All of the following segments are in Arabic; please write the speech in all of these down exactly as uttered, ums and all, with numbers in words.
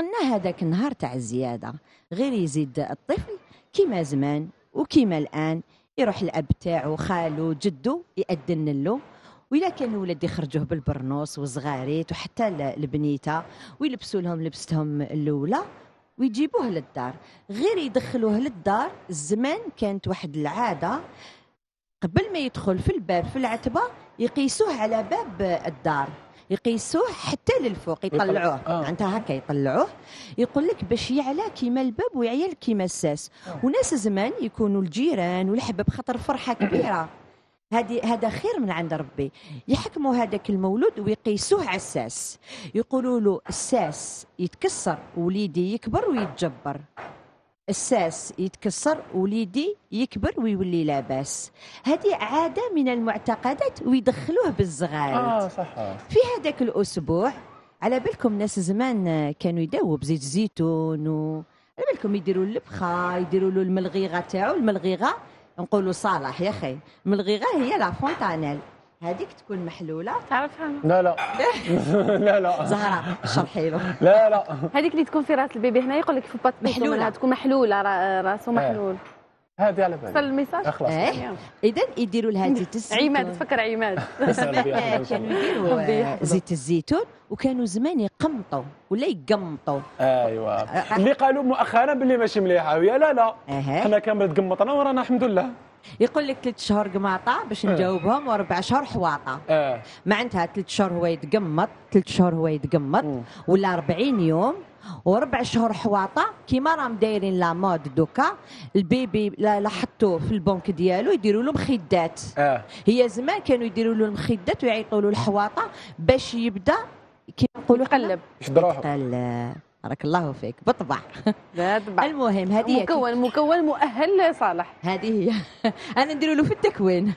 عقلنا هذاك النهار تاع الزياده، غير يزيد الطفل كيما زمان وكيما الان يروح الاب تاعو خالو جدو يأذن له، وإلا كان ولاد يخرجوه بالبرنوس والصغاريت وحتى البنيته ويلبسوا لهم لبستهم الاولى ويجيبوه للدار. غير يدخلوه للدار الزمان كانت واحد العاده، قبل ما يدخل في الباب في العتبه يقيسوه على باب الدار، يقيسوه حتى للفوق يطلعوه آه. معناتها هكا يطلعوه، يقول لك باش يعلى كيما الباب ويعيل كيما الساس. آه. وناس زمان يكونوا الجيران والحباب خاطر فرحه كبيره، هذه هذا خير من عند ربي، يحكموا هذاك المولود ويقيسوه على الساس، يقولوا له الساس يتكسر وليدي يكبر ويتجبر، الساس يتكسر وليدي يكبر ويولي لاباس. هذه عاده من المعتقدات ويدخلوه بالصغار. اه صح. في هذاك الاسبوع على بالكم ناس زمان كانوا يداووا بزيت الزيتون، و على بالكم يديروا اللبخه، يديروا له الملغيغه تاعو. الملغيغه نقولوا صالح يا اخي، الملغيغه هي لا فونتانيل، هذيك تكون محلوله تعرفها؟ لا لا لا لا زهره شرحي له. لا لا هذيك اللي تكون في راس البيبي هنا يقول لك فو محلوله، تكون محلوله راسه محلول. هذه على بالي. وصل الميساج؟ خلاص. اذا يديروا لها زيت الزيتون. عماد تفكر عماد. زمان كانوا يديروا زيت الزيتون، وكانوا زمان يقمطوا ولا يقمطوا. ايوا اللي قالوا مؤخرا باللي ماشي مليحه ويا لا لا حنا كامل تقمطنا ورانا الحمد لله. يقول لك ثلاث شهور قماطه باش نجاوبهم واربع شهور حواطه. اه معناتها ثلاث شهور هو يتقمط، ثلاث شهور هو يتقمط ولا أربعين يوم، وربع شهور حواطه كيما راهم دايرين لا مود دوكا. البيبي لا حطوه في البنك ديالو يديروا له مخدات. اه هي زمان كانوا يديروا له المخدات ويعيطوا له الحواطه باش يبدا كيما نقولوا يقلب يشد روحه. بارك الله فيك بطبع. بطبع. المهم هذه مكون مكون مؤهل صالح. هذه هي انا نديروا له في التكوين.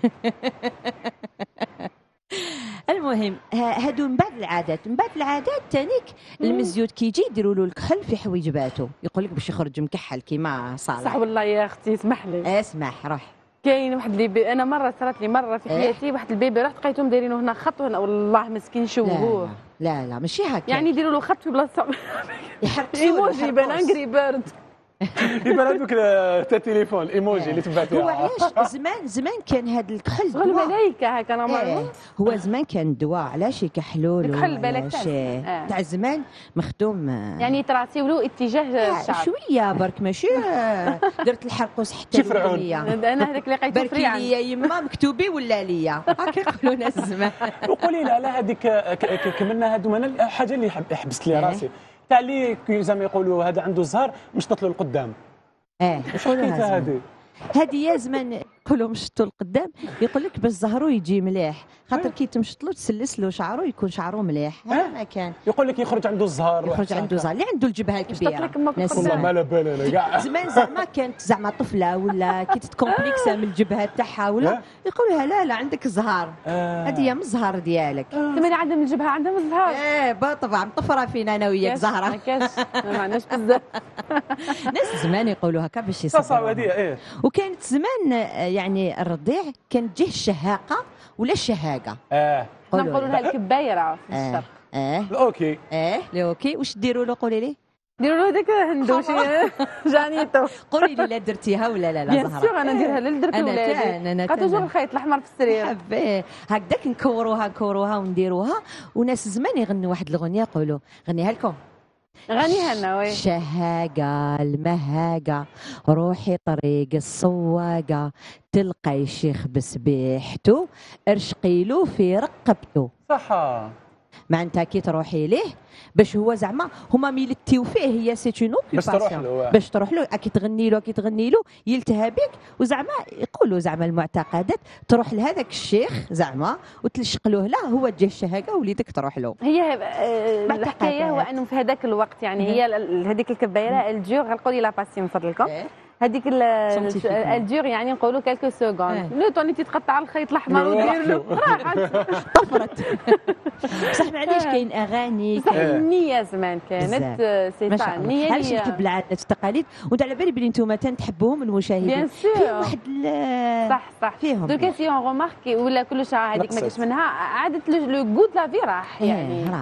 المهم هادو من بعد العادات، من بعد العادات تانيك المزيود كيجي يديروا له الكحل في حوايجباتو، يقول لك باش يخرج مكحل كيما صالح. صح والله يا اختي اسمح لي. اسمح روح. كاين واحد اللي بي... انا مره صارت لي مره في حياتي واحد البيبي رحت لقيتهم دايرينه هنا خط وهنا والله مسكين شوهوه. لا لا, لا ماشي هكا، يعني يديروا له خط في بلاصه يحرقوا ايموجي بان انجري بيرد. يبان هذوك تاع التليفون الايموجي اللي تبعتيها. هو علاش زمان زمان كان هذا الكحل شغل ملايكه هكا نورمالمون. هو زمان كان دواء علاش يكحلوا له الكحل بالك تاع زمان مخدوم، يعني تراسيو له اتجاه الشعب شويه برك ماشي درت الحرقوس حتى الأغنية. انا هذاك اللي لقيته فري برك ليا يما مكتوبي ولا ليا هكا يقولوا ناس زمان. وقولي لا لا هذيك كملنا هادو انا حاجه اللي حبست لي راسي تاع اللي زعما يقولوا هذا عنده زهر مشطط له القدام. اه واش حكايتها هذه؟ هذه يا زمان يقولوا مشطوا القدام، يقول لك باش زهرو يجي مليح، خاطر كي تمشط له تسلس له شعره يكون شعره مليح. هذا ما كان يقول لك يخرج عنده الزهر، يخرج عنده زهر اللي عنده الجبهه الكبيره. والله ما لا بال انا كاع زمان زعما كانت زعما طفله ولا كي تتكومبليكسا من الجبهه تاعها ولا يقولوا لها لا لا عندك زهر، هذه هي من الزهر ديالك. ثم اللي عندهم الجبهه عندهم الزهر. ايه بالطبع مطفره فينا انا وياك زهره. ما كاش ما عندناش بزاف. ناس زمان يقولوا هكا باش يصبروا. ايه وكانت زمان يعني الرضيع كانت تجيه الشهاقه ولا الشهاقه. اه نقولوا لها الكبايره في الشرق. اه اوكي اه اوكي. واش ديروا له قولي لي؟ ديروا له داك هندوشي جانيتو. قولي لي لا درتيها ولا لا لا بيان سور انا نديرها لدرت ولادي. انا بقى توجور الخيط الاحمر في السرير. حبيه هكذاك نكوروها نكوروها ونديروها. وناس زمان يغنوا واحد الاغنيه يقولوا غنيها لكم. غنيها لنا وي. شهاقة المهاقة روحي طريق الصواقة تلقى شيخ بسبيحته ارشقي له في رقبته. صح. معناتها كي تروحي ليه باش هو زعما هما ميلتيو فيه، هي سي اون باش تروح له باش تروح له كي تغني له كي تغني له يلتهى بك. وزعما يقولوا زعما المعتقدات تروح لهذاك الشيخ زعما وتلشق له لا هو تجي الشهاقه وليدك تروح له. هي الحكايه هو انه في هذاك الوقت يعني هي هذيك الكبايره الجور غنقول لي لا باسي من فضلكم هذيك الجور يعني نقولوا كالكو سكوند لو طوني تتقطع الخيط الاحمر ودير له راحت طفرت. بصح معليش كاين اغاني بصح النيه زمان كانت سيتا النيه علاش نحب العادات والتقاليد وانت على بالي بلي انتم تنحبوهم المشاهدين بيان سور فيهم واحد صح صح فيهم دوكا سي اون رومارك ولا كل شيء هذيك ما كاش منها عادت لو غود لا في راح يعني